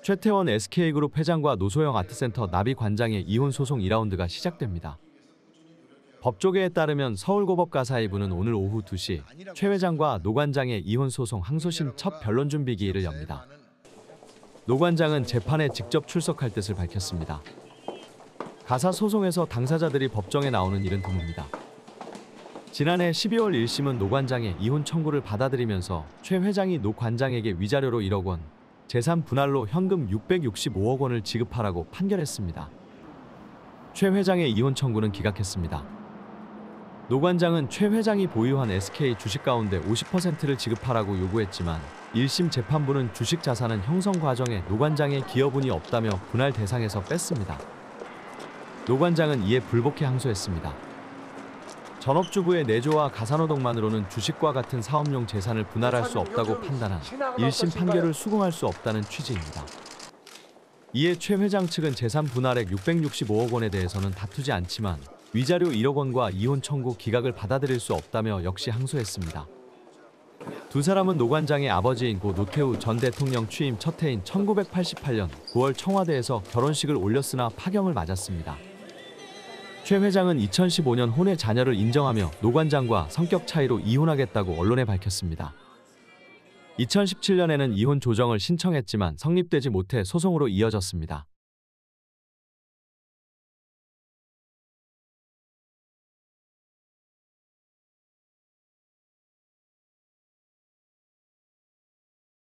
최태원 SK그룹 회장과 노소영 아트센터 나비 관장의 이혼 소송 2라운드가 시작됩니다. 법조계에 따르면 서울고법가사의부는 오늘 오후 2시 최 회장과 노 관장의 이혼 소송 항소심 첫 변론 준비 기일을 엽니다. 노 관장은 재판에 직접 출석할 뜻을 밝혔습니다. 가사 소송에서 당사자들이 법정에 나오는 일은 드뭅니다. 지난해 12월 1심은 노 관장의 이혼 청구를 받아들이면서 최 회장이 노 관장에게 위자료로 1억 원, 재산 분할로 현금 665억 원을 지급하라고 판결했습니다. 최 회장의 이혼 청구는 기각했습니다. 노 관장은 최 회장이 보유한 SK 주식 가운데 50%를 지급하라고 요구했지만 1심 재판부는 주식 자산은 형성 과정에 노 관장의 기여분이 없다며 분할 대상에서 뺐습니다. 노 관장은 이에 불복해 항소했습니다. 전업주부의 내조와 가사노동만으로는 주식과 같은 사업용 재산을 분할할 수 없다고 판단한 1심 판결을 수긍할 수 없다는 취지입니다. 이에 최 회장 측은 재산 분할액 665억 원에 대해서는 다투지 않지만 위자료 1억 원과 이혼 청구 기각을 받아들일 수 없다며 역시 항소했습니다. 두 사람은 노 관장의 아버지인 고 노태우 전 대통령 취임 첫 해인 1988년 9월 청와대에서 결혼식을 올렸으나 파경을 맞았습니다. 최 회장은 2015년 혼외 자녀를 인정하며 노 관장과 성격 차이로 이혼하겠다고 언론에 밝혔습니다. 2017년에는 이혼 조정을 신청했지만 성립되지 못해 소송으로 이어졌습니다.